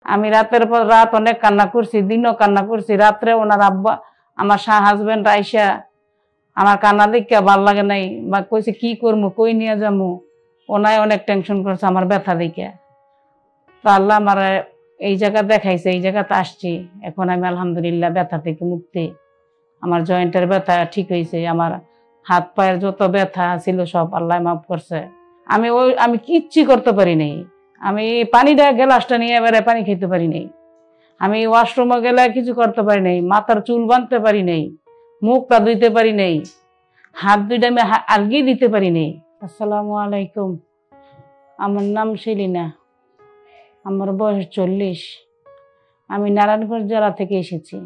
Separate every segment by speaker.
Speaker 1: আমি রাতের পর রাত অনেক কান্না করছি, দিনও কান্না করছি। রাত্রে ওনার আব্বা আমার হাজবেন্ড আইসা আমার কান্না দেখে ভাল লাগে নাই, বা কইছে কি করবো, কই নিয়ে যাবো, ওনায় অনেক টেনশন করছে আমার ব্যথা দেখে। তো আল্লাহ আমার এই জায়গা দেখাইছে, এই জায়গাতে আসছি। এখন আমি আলহামদুলিল্লাহ ব্যথা থেকে মুক্তি। আমার জয়েন্টের ব্যথা ঠিক হয়েছে, আমার হাত পায়ের যত ব্যথা ছিল সব আল্লাহ মাফ করছে। আমি কিচ্ছু করতে পারি নাই। আমি পানিটা গ্লাসটা নিয়ে এবারে পানি খেতে পারি নাই। আমি ওয়াশরুমে গেলে কিছু করতে পারি নাই, মাথার চুল বাঁধতে পারি নাই, মুখটা ধুইতে পারি নাই, হাত দুইটা আমি আলগিয়ে দিতে পারি নাই। আসসালামু আলাইকুম, আমার নাম সেলিনা, আমার বয়স 40। আমি নারায়ণগঞ্জ জেলা থেকে এসেছি।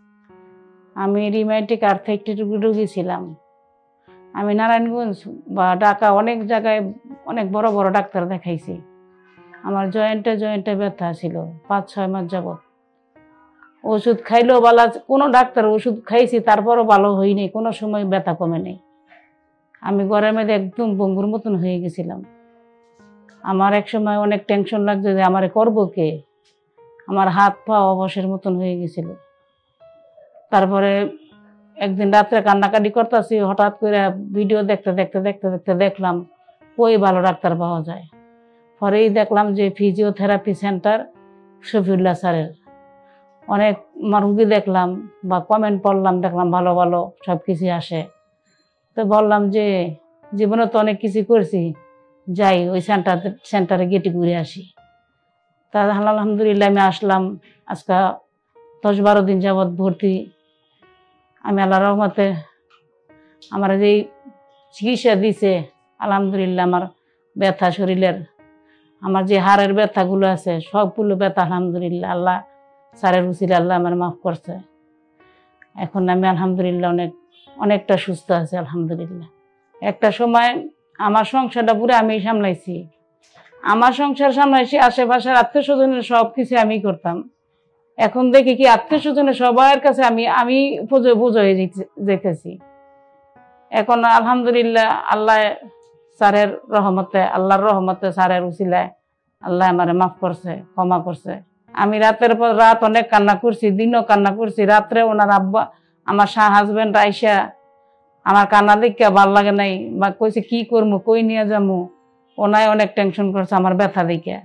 Speaker 1: আমি রিমাটিক আর্থ্রাইটিস রোগী ছিলাম। আমি নারায়ণগঞ্জ বা ঢাকা অনেক জায়গায় অনেক বড় বড় ডাক্তার দেখাইছি। আমার জয়েন্টে ব্যথা ছিল 5-6 মাস যাবত। ওষুধ খাইলেও ভালো, কোনো ডাক্তার ওষুধ খাইছি তারপরও ভালো হয়নি, কোনো সময় ব্যথা কমে নেই। আমি ঘরের মধ্যে একদম বঙ্গুর মতন হয়ে গেছিলাম। আমার এক সময় অনেক টেনশন লাগছে যে আমারে করবো কে, আমার হাত পা অবশের মতন হয়ে গেছিল। তারপরে একদিন রাত্রে কান্নাকাটি করতেছি, হঠাৎ করে ভিডিও দেখতে দেখতে দেখতে দেখতে দেখলাম কই ভালো ডাক্তার পাওয়া যায়। পরেই দেখলাম যে ফিজিওথেরাপি সেন্টার শফিউল্লাহ স্যারের অনেক রুগী দেখলাম বা কমেন্ট পড়লাম, দেখলাম ভালো ভালো সব কিছু আসে। তো বললাম যে জীবনে তো অনেক কিছু করছি, যাই ওই সেন্টারে গেটে ঘুরে আসি। তা আলহামদুলিল্লাহ আমি আসলাম। আজকে 10-12 দিন যাবৎ ভর্তি। আমি আল্লাহর রহমতে আমার যে চিকিৎসা দিছে আলহামদুলিল্লাহ, আমার ব্যথা শরীরের, আমার যে হাড়ের ব্যথাগুলো আছে সবগুলো ব্যথা আলহামদুলিল্লাহ আল্লাহ স্যারের উসিলে আল্লাহ আমার মাফ করছে। এখন আমি আলহামদুলিল্লাহ অনেকটা সুস্থ আছি আলহামদুলিল্লাহ। একটা সময় আমার সংসারটা পুরো আমি সামলাইছি। আমার সংসার সামলাইছি, আশেপাশের আত্মীয় স্বজনের সব কিছু আমি করতাম। এখন দেখি কি আত্মীয় স্বজনের সবার কাছে আমি বোঝ হয়ে যেতেছি। এখন আলহামদুলিল্লাহ আল্লাহ স্যারের রহমতে, আল্লাহর রহমতে, স্যারের উসিলায় আল্লাহ আমারে মাফ করছে, ক্ষমা করছে। আমি রাতের পর রাত অনেক কান্না করছি, দিনও কান্না করছি। রাত্রে ওনার আব্বা আমার হাজবেন্ড আইসা আমার কান্না দেখে ভাল লাগে নাই, বা কইছে কি করবো, কই নিয়ে যাবো, ওনায় অনেক টেনশন করছে আমার ব্যথা দেখে।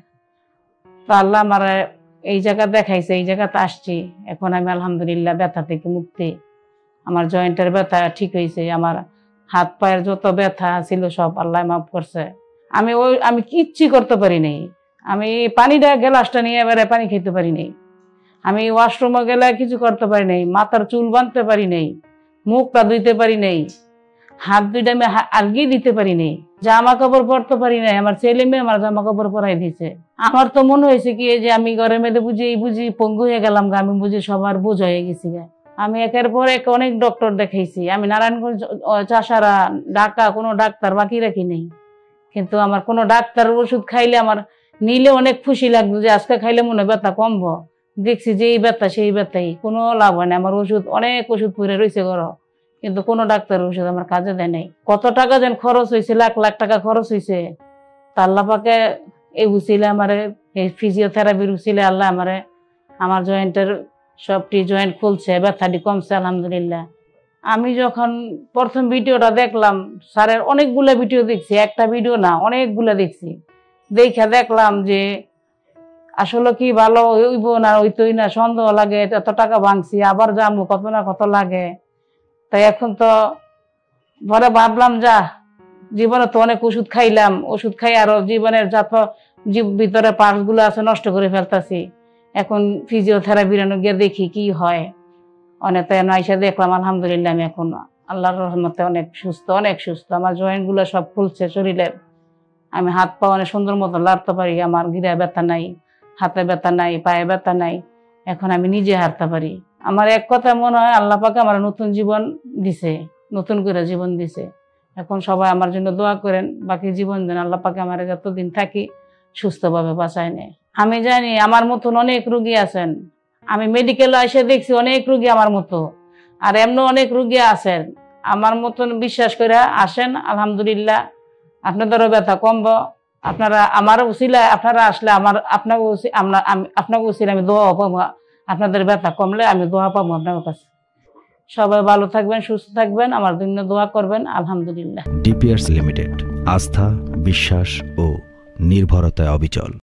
Speaker 1: তো আল্লাহ আমার এই জায়গা দেখাইছে, এই জায়গাতে আসছি। এখন আমি আলহামদুলিল্লাহ ব্যথা থেকে মুক্তি। আমার জয়েন্টের ব্যথা ঠিক হয়েছে, আমার হাত পায়ের যত ব্যথা ছিল সব আল্লাহ মাফ করছে। আমি কিচ্ছু করতে পারি নাই। আমি পানিটা গ্লাসটা নিয়ে এবারে পানি খেতে পারি নাই। আমি ওয়াশরুমে গেলে কিছু করতে পারি নাই, মাথার চুল বাঁধতে পারি নাই, মুখটা ধুইতে পারি নাই, হাত দুইটা আমি আলগিয়ে দিতে পারি নাই, জামা কাপড় পরতে পারি নাই। আমার ছেলে মেয়ে আমার জামা কাপড় পরাই দিছে। আমার তো মনে হয়েছে কি যে আমি ঘরের মধ্যে বুঝি পঙ্গু হয়ে গেলাম, আমি বুঝি সবার বোঝ হয়ে গেছি। আমি একের পর এক অনেক ডক্টর দেখাইছি। আমি নারায়ণগঞ্জ, চাষারা, ঢাকা কোনো ডাক্তার বাকি রাখি নেই। কিন্তু আমার কোনো ডাক্তার ওষুধ খাইলে আমার নিলে অনেক খুশি লাগতো যে আজকে খাইলে মনে ব্যথা কমবো। দেখছি যে এই ব্যথা সেই ব্যথাই, কোনো লাভ হয় না। আমার অনেক ওষুধ পরে রয়েছে ঘর, কিন্তু কোনো ডাক্তার ওষুধ আমার কাজে দেয় নাই। কত টাকা যেন খরচ হয়েছে, লাখ লাখ টাকা খরচ হয়েছে। তা আল্লাহ পাকে এই উচিলে আমারে, এই ফিজিওথেরাপির উচিলে আল্লাহ আমারে আমার জয়েন্টের সবটি জয়েন্ট খুলছে, ব্যথাটি কমছে আলহামদুলিল্লাহ। আমি যখন প্রথম ভিডিওটা দেখলাম, স্যারের অনেকগুলো ভিডিও দেখছি, একটা ভিডিও না অনেকগুলো দেখছি। দেখলাম যে আসলে কি ভালো হইব না হইতই না, সন্দেহ লাগে। এত টাকা ভাঙছি, আবার যাবো, কত না কত লাগে। তাই এখন তো পরে ভাবলাম যা, জীবনে তো অনেক ওষুধ খাইলাম, ওষুধ খাই আরো জীবনের যত ভিতরে পার্টস গুলো আছে নষ্ট করে ফেলতেছি। এখন ফিজিওথেরাপি গিয়ে দেখি কি হয়। অনেকটা আইসা দেখলাম আলহামদুলিল্লাহ আমি এখন আল্লাহর রহমতে অনেক সুস্থ। আমার জয়েন্ট গুলো সব খুলছে শরীরের। আমি হাত পা অনেক সুন্দর মতো লাড়তে পারি। আমার গিরা ব্যথা নাই, হাতে ব্যথা নাই, পায়ে ব্যথা নাই। এখন আমি নিজে হাঁটতে পারি। আমার এক কথা মনে হয় আল্লাহ পাকে আমার নতুন জীবন দিছে, নতুন করে জীবন দিছে। এখন সবাই আমার জন্য দোয়া করেন, বাকি জীবন যেন আল্লাহ পাকে আমার যতদিন থাকি সুস্থভাবে বাঁচায় নেয়। আমি জানি আমার মতন অনেক রুগী আছেন। আমি মেডিকেলে এসে দেখছি অনেক রুগী আমার মতো, আর এমনি অনেক রুগী আছেন আমার মতন। বিশ্বাস করে আসেন, আলহামদুলিল্লাহ আপনাদেরও ব্যথা কমবো, আপনারা আমার উসিলায় আপনারা আসলে আপনাকে উসিলায় আমি দোয়া পাবো। আপনাদের ব্যথা কমলে আমি দোয়া পাবো আপনার কাছে। সবাই ভালো থাকবেন, সুস্থ থাকবেন, আমার জন্য দোয়া করবেন। আলহামদুলিল্লাহ।
Speaker 2: ডিপিআরস লিমিটেড, আস্থা, বিশ্বাস ও নির্ভরতায় অবিচল।